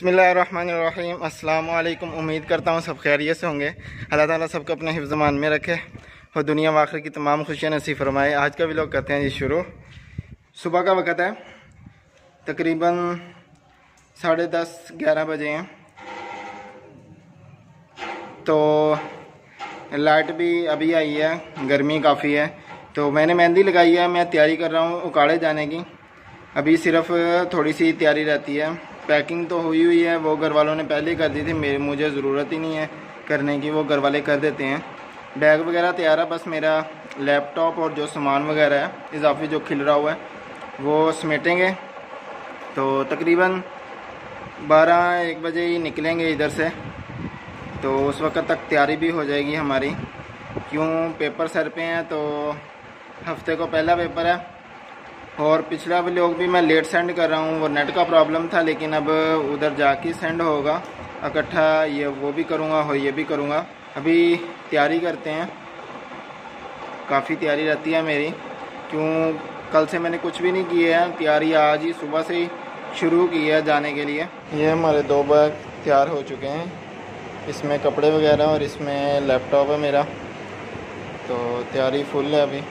बिस्मिल्लाहिर्रहमानिर्रहीम। अस्सलाम वालेकुम। उम्मीद करता हूँ सब खैरियत से होंगे। अल्लाह ताला सबको अपने हिफ्ज़-मान में रखे और दुनिया व आखिरत की तमाम खुशियाँ नसीब फरमाए। आज का व्लॉग करते हैं जी शुरू। सुबह का वक़्त है, तकरीबन 10:30-11 बजे हैं। तो लाइट भी अभी आई है, गर्मी काफ़ी है। तो मैंने मेहंदी लगाई है, मैं तैयारी कर रहा हूँ उकाड़े जाने की। अभी सिर्फ थोड़ी सी तैयारी रहती है। पैकिंग तो हुई है, वो घर वालों ने पहले ही कर दी थी, मुझे ज़रूरत ही नहीं है करने की, वो घर वाले कर देते हैं। बैग वगैरह तैयार है, बस मेरा लैपटॉप और जो सामान वगैरह है इजाफी जो खिल रहा हुआ है वो समेटेंगे। तो तकरीबन 12-1 बजे ही निकलेंगे इधर से, तो उस वक्त तक तैयारी भी हो जाएगी हमारी। क्यों, पेपर सर पे हैं, तो हफ्ते को पहला पेपर है। और पिछला व्लॉग भी मैं लेट सेंड कर रहा हूँ, वो नेट का प्रॉब्लम था, लेकिन अब उधर जाके सेंड होगा इकट्ठा। ये वो भी करूँगा और ये भी करूँगा। अभी तैयारी करते हैं, काफ़ी तैयारी रहती है मेरी। क्यों, कल से मैंने कुछ भी नहीं किया है, तैयारी आज ही सुबह से ही शुरू की है जाने के लिए। ये हमारे 2 बैग तैयार हो चुके हैं, इसमें कपड़े वगैरह और इसमें लैपटॉप है मेरा। तो तैयारी फुल है अभी।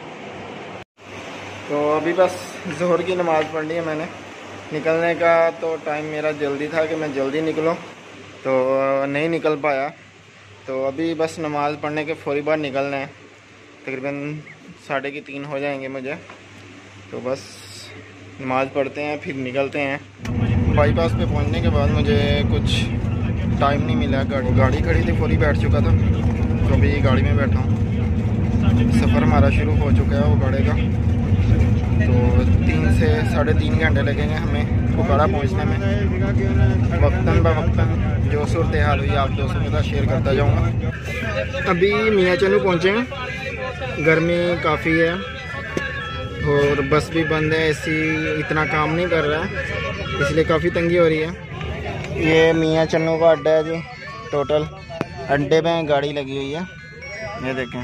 तो अभी बस ज़ोहर की नमाज़ पढ़नी है मैंने। निकलने का तो टाइम मेरा जल्दी था कि मैं जल्दी निकलूं, तो नहीं निकल पाया। तो अभी बस नमाज़ पढ़ने के फ़ौरी बाद निकलना है। तकरीबन 2:30 हो जाएंगे मुझे। तो बस नमाज़ पढ़ते हैं फिर निकलते हैं। बाईपास पे पहुंचने के बाद मुझे कुछ टाइम नहीं मिला, गाड़ी खड़ी थी, फ़ौरी बैठ चुका था। तो अभी गाड़ी में बैठा हूँ। सफ़र हमारा शुरू हो चुका है वो गाड़ी का। तो 3 से 3.5 घंटे लगेंगे हमें उकाड़ा पहुंचने में। वक्तन ब वक्तन जो सूरत हाल हुई आप दोस्तों के साथ शेयर करता जाऊंगा। अभी मियाँ चन्नू पहुँचे हैं, गर्मी काफ़ी है और बस भी बंद है, एसी इतना काम नहीं कर रहा है, इसलिए काफ़ी तंगी हो रही है। ये मियाँ चन्नू का अड्डा है जी। टोटल अड्डे में गाड़ी लगी हुई है, ये देखें।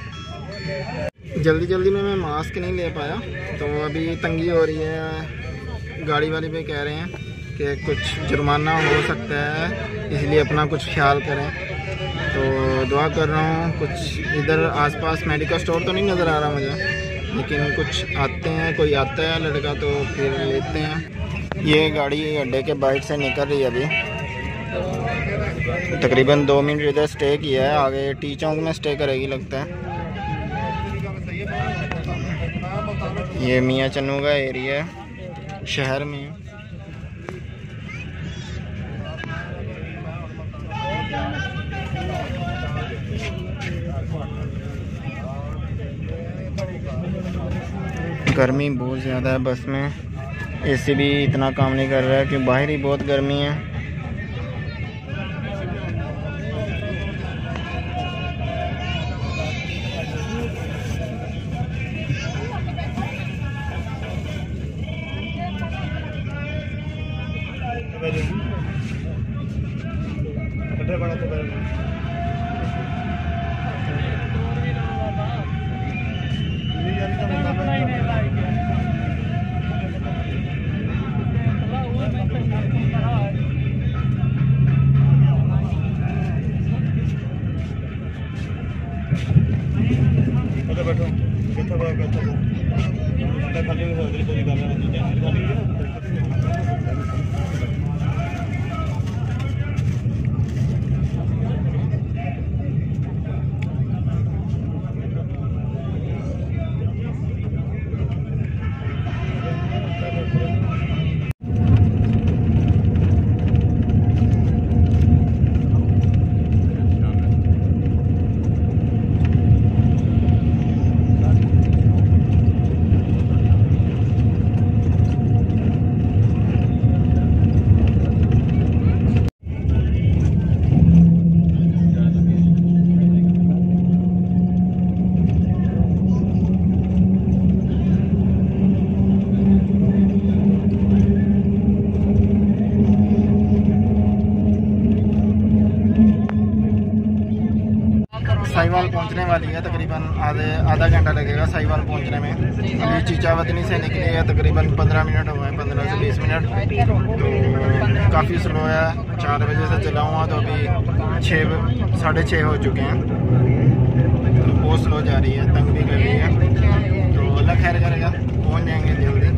जल्दी में मैं मास्क नहीं ले पाया, तो अभी तंगी हो रही है। गाड़ी वाले भी कह रहे हैं कि कुछ जुर्माना हो सकता है, इसलिए अपना कुछ ख्याल करें। तो दुआ कर रहा हूँ। कुछ इधर आसपास मेडिकल स्टोर तो नहीं नज़र आ रहा मुझे, लेकिन कुछ आते हैं, कोई आता है लड़का तो फिर लेते हैं। ये गाड़ी अड्डे के बाइट से निकल रही है अभी। तकरीबन 2 मिनट इधर स्टे किया है, आगे टी चौक में स्टे करेगी लगता है। ये मियाँ चन्नू का एरिया है, शहर में। गर्मी बहुत ज़्यादा है बस में, एसी भी इतना काम नहीं कर रहा है कि बाहर ही बहुत गर्मी है। साहिवाल पहुंचने वाली है। तकरीबन आधा घंटा लगेगा साहिवाल पहुंचने में। अभी चीचावतनी से निकली है, तकरीबन 15 मिनट हुए हैं, 15 से 20 मिनट। तो काफ़ी स्लो है, 4 बजे से चला हुआ तो अभी 6-6:30 हो चुके हैं। तो बहुत स्लो जा रही है, तंग भी कर रही है। तो अल्लाह खैर करेगा, पहुँच जाएंगे जल्दी।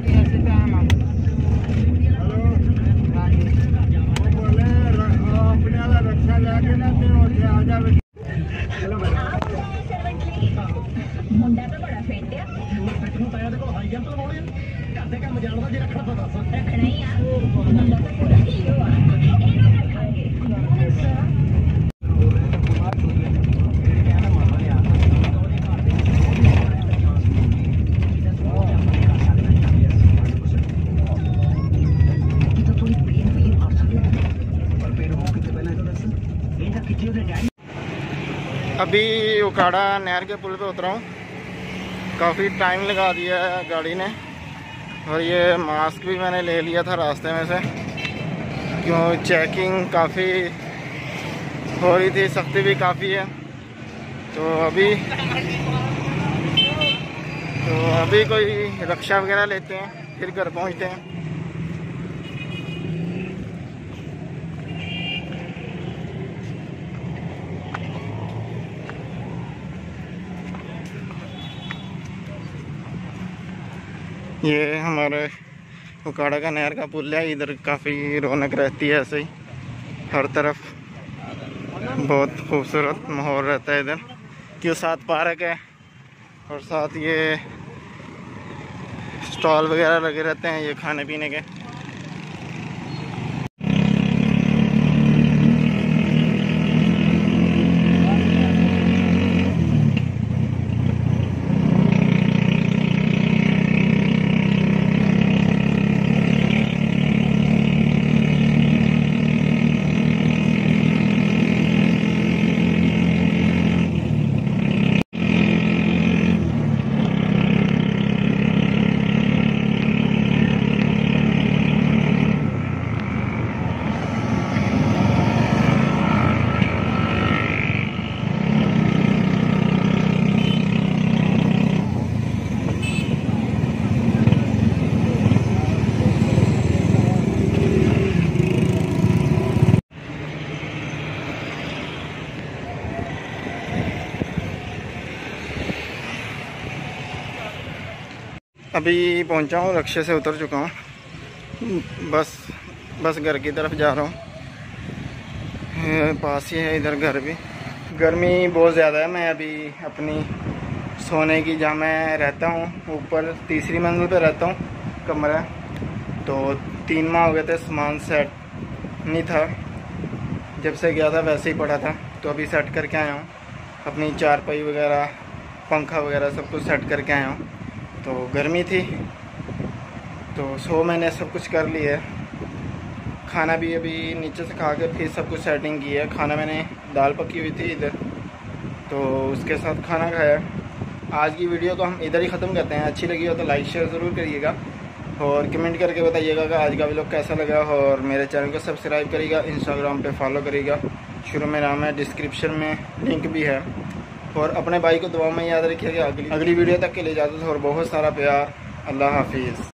अभी उकाड़ा नहर के पुल पे उतरा हूँ। काफ़ी टाइम लगा दिया है गाड़ी ने, और ये मास्क भी मैंने ले लिया था रास्ते में से, क्यों चेकिंग काफ़ी हो रही थी, सख्ती भी काफ़ी है। तो अभी कोई रक्षा वगैरह लेते हैं, फिर घर पहुँचते हैं। ये हमारे उकाड़ा का नहर का पुल है। इधर काफ़ी रौनक रहती है, ऐसे ही हर तरफ बहुत खूबसूरत माहौल रहता है इधर, क्यों साथ पार्क है और साथ ये स्टॉल वगैरह लगे रहते हैं ये खाने पीने के। अभी पहुंचा हूँ, रक्शे से उतर चुका हूँ। बस घर की तरफ जा रहा हूँ। पास ही है इधर घर भी। गर्मी बहुत ज़्यादा है। मैं अभी अपनी सोने की, जहाँ मैं रहता हूँ ऊपर 3री मंजिल पे रहता हूँ, कमरा। तो 3 माह हो गए थे, सामान सेट नहीं था, जब से गया था वैसे ही पड़ा था। तो अभी सेट करके आया हूँ, अपनी चारपाई वगैरह, पंखा वगैरह सब कुछ सेट करके आया हूँ। तो गर्मी थी तो सो मैंने सब कुछ कर लिया है। खाना भी अभी नीचे से खा के फिर सब कुछ सेटिंग की है। खाना मैंने दाल पकी हुई थी इधर, तो उसके साथ खाना खाया। आज की वीडियो तो हम इधर ही ख़त्म करते हैं। अच्छी लगी हो तो लाइक शेयर ज़रूर करिएगा और कमेंट करके बताइएगा कि आज का व्लॉग कैसा लगा। और मेरे चैनल को सब्सक्राइब करिएगा, इंस्टाग्राम पे फॉलो करिएगा, शुरू में नाम है, डिस्क्रिप्शन में लिंक भी है। और अपने भाई को दुआ में याद रखिएगा। अगली वीडियो तक के लिए इजाज़त और बहुत सारा प्यार। अल्लाह हाफिज़।